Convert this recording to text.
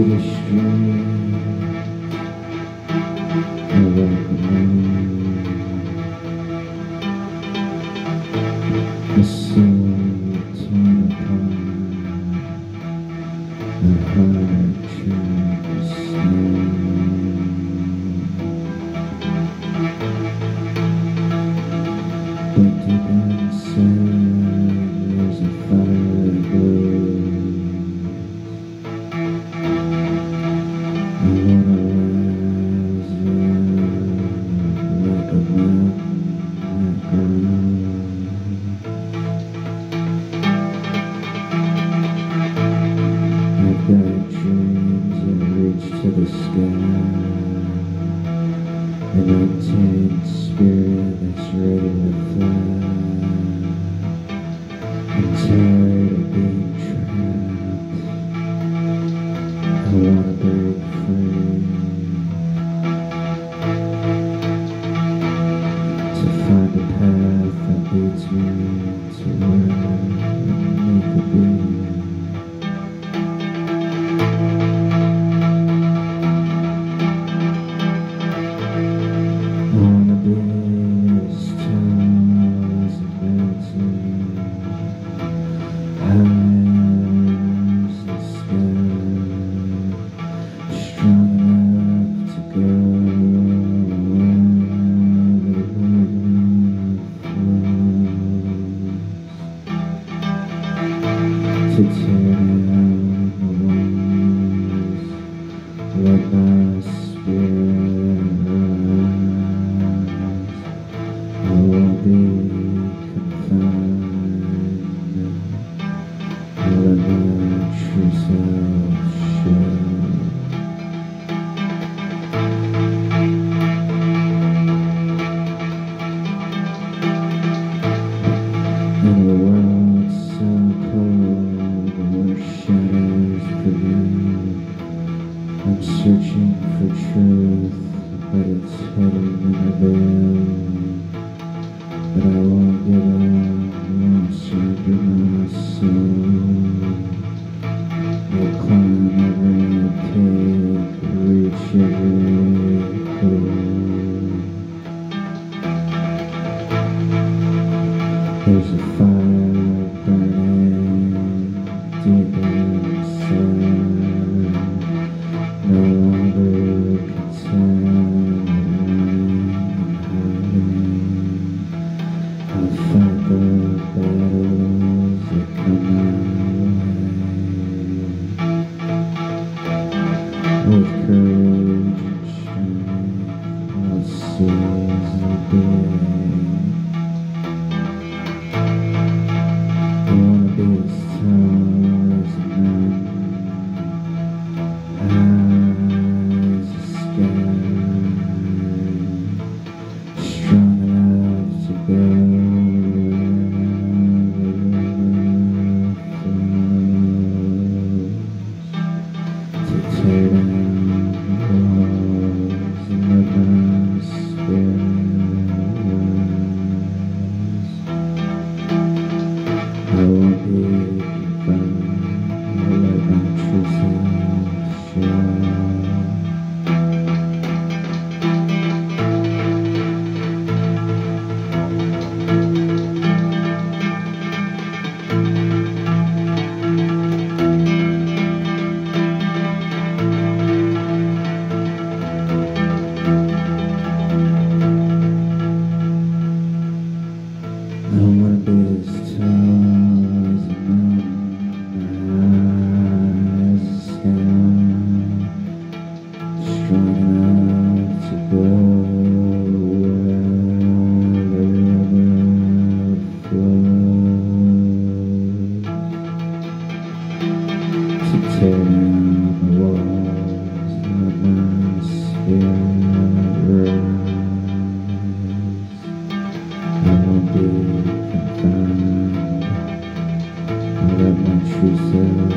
the street, I walk alone. The soul torn apart, the heart turned to snow. But deep inside there's a fire that glows. I wanna rise up like a mountain that grows. I've got dreams that reach to the sky, an untamed spirit that's ready to fly. I'm tired of being trapped, I wanna break free, to find a path that leads me to where I need to be. I wanna be as tall as a mountain, high as the sky, strong enough to go where the river flows, to tear down the walls, let my spirit rise. I won't be confined, I let my true self show. In a world so cold, where shadows prevail, I'm searching for truth, but it's hidden in a veil. But I won't give up, won't surrender my soul. I'll climb every peak, reach every goal. There's a fire burning deep inside, no longer content with hiding. I'll fight the battles that come my way. With courage and strength, I'll seize the day. I wanna be as tall as a mountain, high as the sky, strong enough to go where the river flows, to tear down the walls and let my spirit rise. I won't be confined, I'll let my true self show. I wanna be as tall as a mountain, high as the sky, strong enough to go where the river flows, to tear down the walls and let my spirit rise. I won't be confined, I'll let my true self